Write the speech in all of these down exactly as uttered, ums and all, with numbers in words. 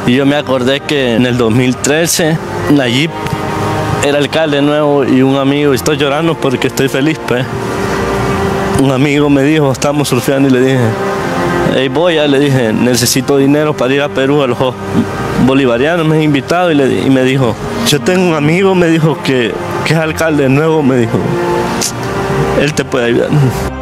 Y yo me acordé que en el dos mil trece, Nayib era alcalde nuevo y un amigo, y estoy llorando porque estoy feliz, pues. Un amigo me dijo, estamos surfeando y le dije, hey, voy, ya le dije, necesito dinero para ir a Perú a los Juegos Bolivarianos, me he invitado y, le, y me dijo, yo tengo un amigo, me dijo que, que es alcalde nuevo, me dijo, él te puede ayudar.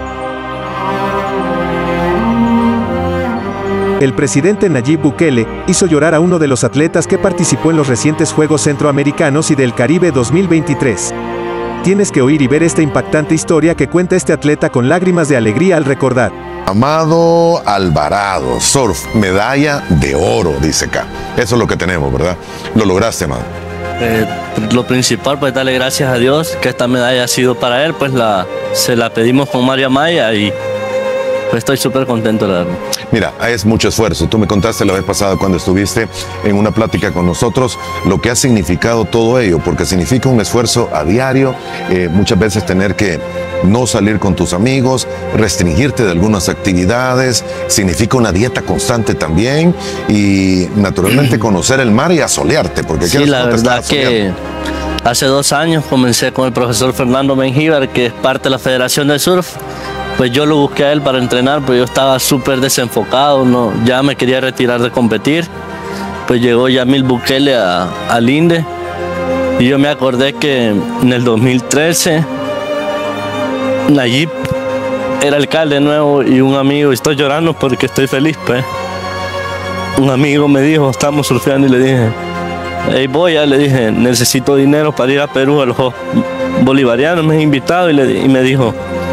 El presidente Nayib Bukele hizo llorar a uno de los atletas que participó en los recientes Juegos Centroamericanos y del Caribe dos mil veintitrés. Tienes que oír y ver esta impactante historia que cuenta este atleta con lágrimas de alegría al recordar. Amado Alvarado, surf, medalla de oro, dice acá. Eso es lo que tenemos, ¿verdad? Lo lograste, Amado. Eh, lo principal, pues darle gracias a Dios que esta medalla ha sido para él, pues la, se la pedimos con Mario Amaya y pues estoy súper contento, la verdad. Mira, es mucho esfuerzo. Tú me contaste la vez pasada cuando estuviste en una plática con nosotros lo que ha significado todo ello, porque significa un esfuerzo a diario, eh, muchas veces tener que no salir con tus amigos, restringirte de algunas actividades, significa una dieta constante también y naturalmente conocer el mar y asolearte, porque sí, la verdad que hace dos años comencé con el profesor Fernando Mengíbar, que es parte de la Federación de Surf. Pues yo lo busqué a él para entrenar, pero yo estaba súper desenfocado, no, ya me quería retirar de competir. Pues llegó Yamil Bukele a, al INDE y yo me acordé que en el dos mil trece Nayib era alcalde nuevo y un amigo, y estoy llorando porque estoy feliz, pues. Un amigo me dijo, estamos surfeando y le dije, hey, voy, ya le dije, necesito dinero para ir a Perú a los Juegos Bolivarianos, me he invitado y, le, y me dijo,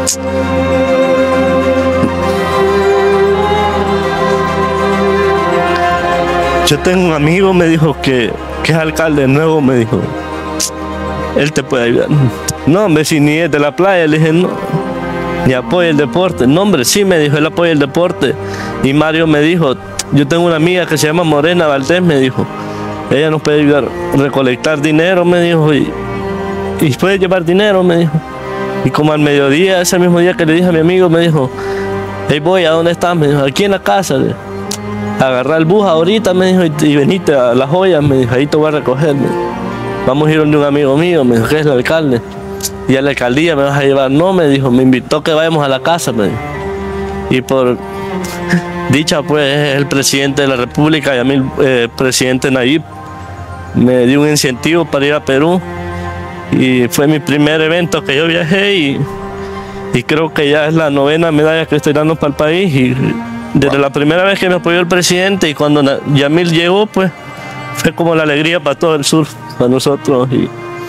yo tengo un amigo, me dijo que, que es alcalde nuevo, me dijo, él te puede ayudar. No, hombre, si ni es de la playa, le dije, no, ni apoya el deporte. No, hombre, sí, me dijo, él apoya el deporte. Y Mario me dijo, yo tengo una amiga que se llama Morena Valdés, me dijo, ella nos puede ayudar a recolectar dinero, me dijo, y, y puede llevar dinero, me dijo. Y como al mediodía, ese mismo día que le dije a mi amigo, me dijo, hey, voy, ¿a dónde estás? Me dijo, aquí en la casa. Le, agarrar el bus ahorita, me dijo, y, y venite a Las Joyas, me dijo, ahí te voy a recoger. Vamos a ir donde un amigo mío, me dijo, que es el alcalde. Y a la alcaldía me vas a llevar. No, me dijo, me invitó que vayamos a la casa, me dijo. Y por dicha, pues, es el presidente de la República, y a mí el eh, presidente Nayib me dio un incentivo para ir a Perú. Y fue mi primer evento que yo viajé y, y creo que ya es la novena medalla que estoy dando para el país. Y desde la primera vez que me apoyó el presidente y cuando Yamil llegó, pues fue como la alegría para todo el surf, para nosotros. Y,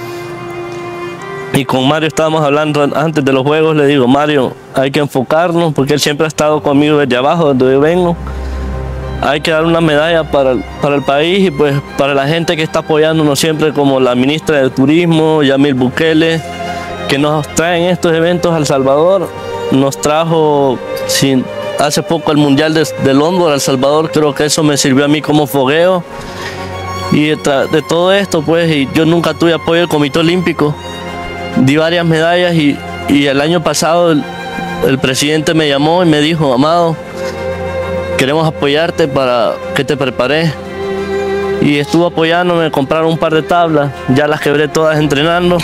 y con Mario estábamos hablando antes de los juegos, le digo, Mario, hay que enfocarnos, porque él siempre ha estado conmigo desde abajo, donde yo vengo. Hay que dar una medalla para, para el país y pues para la gente que está apoyándonos siempre, como la ministra de Turismo, Yamil Bukele, que nos traen estos eventos a El Salvador. Nos trajo sin... hace poco el Mundial de, de Londres a El Salvador, creo que eso me sirvió a mí como fogueo. Y de, de todo esto, pues, y yo nunca tuve apoyo del Comité Olímpico. Di varias medallas y, y el año pasado el, el presidente me llamó y me dijo, Amado, queremos apoyarte para que te prepares. Y estuvo apoyándome, compraron un par de tablas, ya las quebré todas entrenando.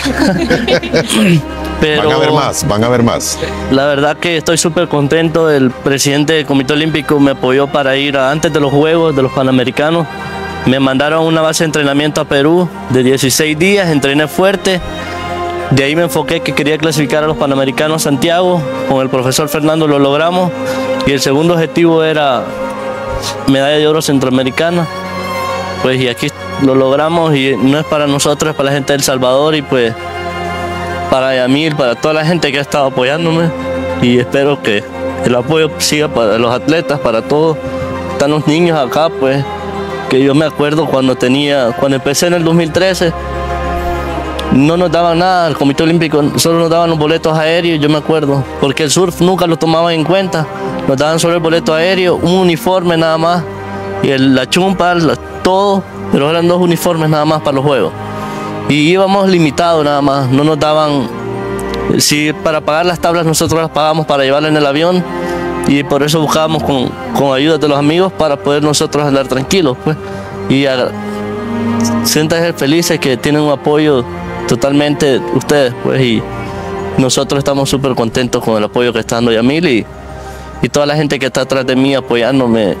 Pero van a ver más, van a ver más. La verdad que estoy súper contento. El presidente del Comité Olímpico me apoyó para ir a, antes de los Juegos, de los Panamericanos. Me mandaron a una base de entrenamiento a Perú de dieciséis días, entrené fuerte. De ahí me enfoqué que quería clasificar a los Panamericanos Santiago. Con el profesor Fernando lo logramos. Y el segundo objetivo era medalla de oro centroamericana. Pues y aquí lo logramos y no es para nosotros, es para la gente de El Salvador y pues para Yamil, para toda la gente que ha estado apoyándome. Y espero que el apoyo siga para los atletas, para todos. Están los niños acá, pues, que yo me acuerdo cuando tenía, cuando empecé en el dos mil trece, no nos daban nada, el Comité Olímpico solo nos daban los boletos aéreos, yo me acuerdo, porque el surf nunca lo tomaban en cuenta, nos daban solo el boleto aéreo, un uniforme nada más, y el, la chumpa, la, todo, pero eran dos uniformes nada más para los juegos. Y íbamos limitados nada más, no nos daban, si para pagar las tablas nosotros las pagamos para llevarlas en el avión, y por eso buscábamos con, con ayuda de los amigos para poder nosotros andar tranquilos, pues. y a, siéntanse felices que tienen un apoyo totalmente ustedes, pues, y nosotros estamos súper contentos con el apoyo que está dando Yamil y, y toda la gente que está atrás de mí apoyándome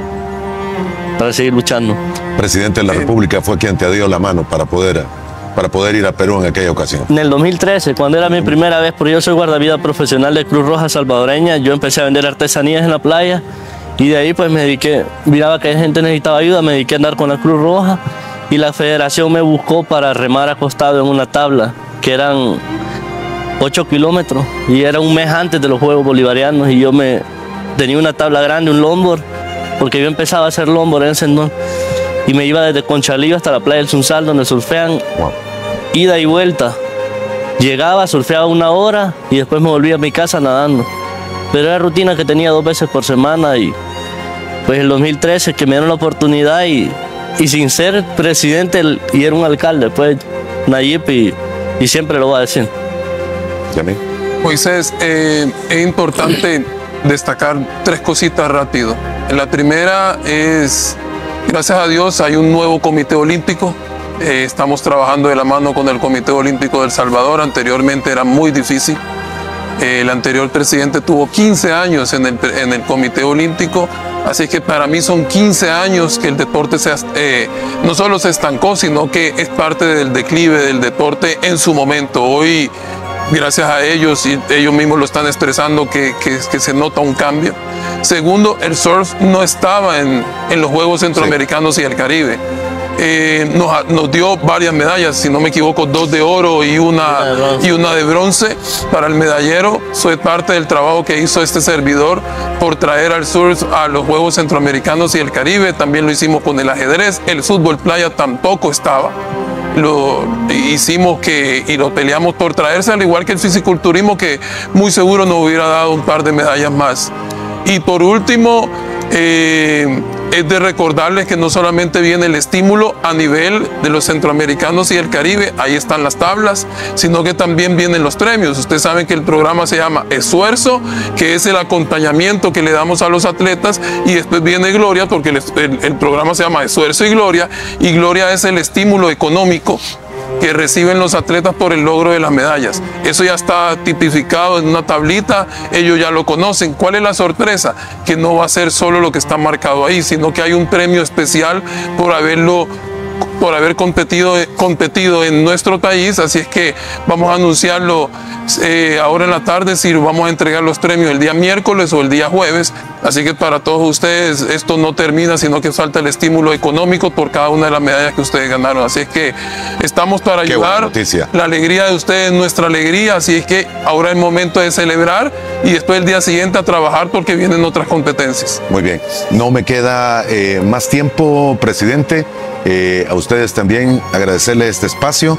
para seguir luchando. Presidente de la República fue quien te dio la mano para poder, para poder ir a Perú en aquella ocasión. En el dos mil trece, cuando era mi primera vez, porque yo soy guardavidas profesional de Cruz Roja Salvadoreña, yo empecé a vender artesanías en la playa y de ahí pues me dediqué, miraba que gente necesitaba ayuda, me dediqué a andar con la Cruz Roja y la federación me buscó para remar acostado en una tabla, que eran ocho kilómetros y era un mes antes de los Juegos Bolivarianos y yo me tenía una tabla grande, un longboard, porque yo empezaba a hacer longboard en ese entonces y me iba desde Conchalí hasta la playa del Sunsal donde surfean, wow, ida y vuelta. Llegaba, surfeaba una hora y después me volvía a mi casa nadando. Pero era rutina que tenía dos veces por semana y pues en el dos mil trece que me dieron la oportunidad y, y sin ser presidente y era un alcalde, pues Nayib y, y siempre lo voy a decir. ¿Yamil? Moisés, eh, es importante destacar tres cositas rápido. La primera es, gracias a Dios, hay un nuevo comité olímpico. Eh, estamos trabajando de la mano con el Comité Olímpico del Salvador. Anteriormente era muy difícil. Eh, el anterior presidente tuvo quince años en el, en el Comité Olímpico. Así que para mí son quince años que el deporte se, eh, no solo se estancó, sino que es parte del declive del deporte en su momento. Hoy, gracias a ellos, y ellos mismos lo están expresando, que, que, que se nota un cambio. Segundo, el surf no estaba en, en los Juegos Centroamericanos sí. y el Caribe. Eh, nos, nos dio varias medallas, si no me equivoco, dos de oro y una, y una de bronce para el medallero. Soy parte del trabajo que hizo este servidor por traer al surf a los Juegos Centroamericanos y el Caribe. También lo hicimos con el ajedrez. El fútbol playa tampoco estaba. Lo hicimos que, y lo peleamos por traerse, al igual que el fisiculturismo, que muy seguro nos hubiera dado un par de medallas más. Y por último, eh, es de recordarles que no solamente viene el estímulo a nivel de los centroamericanos y el Caribe, ahí están las tablas, sino que también vienen los premios. Ustedes saben que el programa se llama Esfuerzo, que es el acompañamiento que le damos a los atletas, y después viene Gloria, porque el, el, el programa se llama Esfuerzo y Gloria, y Gloria es el estímulo económico que reciben los atletas por el logro de las medallas. Eso ya está tipificado en una tablita, ellos ya lo conocen. ¿Cuál es la sorpresa? Que no va a ser solo lo que está marcado ahí, sino que hay un premio especial por haberlo por haber competido, competido en nuestro país, así es que vamos a anunciarlo eh, ahora en la tarde, si vamos a entregar los premios el día miércoles o el día jueves, así que para todos ustedes esto no termina, sino que falta el estímulo económico por cada una de las medallas que ustedes ganaron, así es que estamos para ayudar, la alegría de ustedes es nuestra alegría, así es que ahora es el momento de celebrar y después el día siguiente a trabajar porque vienen otras competencias. Muy bien, no me queda eh, más tiempo, presidente. Eh, a ustedes también agradecerle este espacio.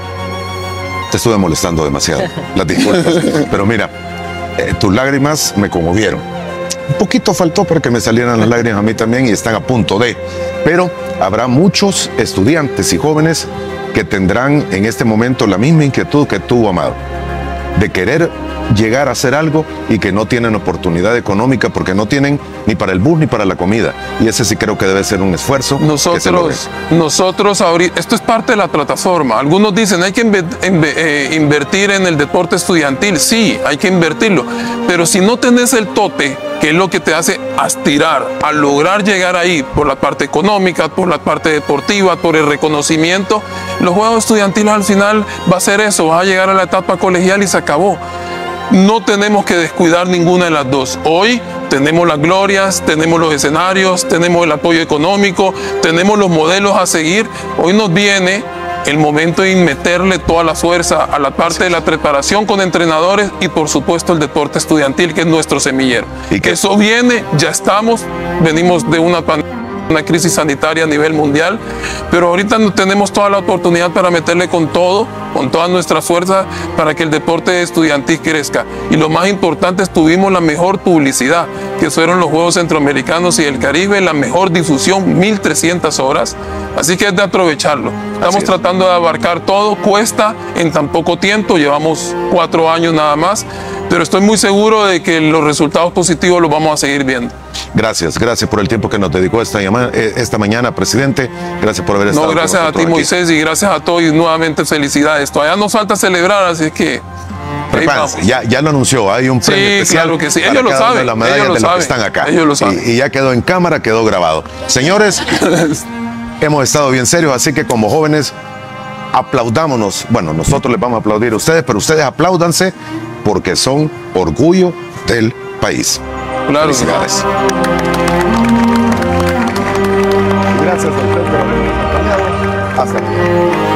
Te estuve molestando demasiado, las disculpas, pero mira, eh, tus lágrimas me conmovieron. Un poquito faltó para que me salieran las lágrimas a mí también y están a punto de, pero habrá muchos estudiantes y jóvenes que tendrán en este momento la misma inquietud que tú, Amado, de querer llegar a hacer algo y que no tienen oportunidad económica porque no tienen ni para el bus ni para la comida, y ese sí creo que debe ser un esfuerzo. Nosotros, nosotros ahorita, esto es parte de la plataforma. Algunos dicen hay que invertir en el deporte estudiantil, sí, hay que invertirlo, pero si no tenés el tope, que es lo que te hace aspirar a lograr llegar ahí por la parte económica, por la parte deportiva, por el reconocimiento, los juegos estudiantiles al final va a ser eso, vas a llegar a la etapa colegial y se acabó. No tenemos que descuidar ninguna de las dos. Hoy tenemos las glorias, tenemos los escenarios, tenemos el apoyo económico, tenemos los modelos a seguir. Hoy nos viene el momento de meterle toda la fuerza a la parte de la preparación con entrenadores y por supuesto el deporte estudiantil, que es nuestro semillero. Y que eso viene, ya estamos, venimos de una pandemia, una crisis sanitaria a nivel mundial, pero ahorita tenemos toda la oportunidad para meterle con todo, con toda nuestra fuerza para que el deporte estudiantil crezca. Y lo más importante es tuvimos la mejor publicidad, que fueron los Juegos Centroamericanos y el Caribe, la mejor difusión, mil trescientas horas, así que es de aprovecharlo. Estamos tratando de abarcar todo, cuesta en tan poco tiempo, llevamos cuatro años nada más, pero estoy muy seguro de que los resultados positivos los vamos a seguir viendo. Gracias, gracias por el tiempo que nos dedicó esta, esta mañana, presidente. Gracias por haber estado No, gracias a ti, aquí. Moisés, y gracias a todos, y nuevamente felicidades. Todavía nos falta celebrar, así que... Ya, ya lo anunció, hay un premio sí, especial. Claro que sí, ellos lo saben. Las medallas ellos lo de saben. Los que están acá. Ellos lo saben. Y, y ya quedó en cámara, quedó grabado. Señores, hemos estado bien serios, así que como jóvenes, aplaudámonos. Bueno, nosotros les vamos a aplaudir a ustedes, pero ustedes apláudanse porque son orgullo del país. Claro. Felicidades. Gracias a ustedes por habernos acompañado. Hasta aquí.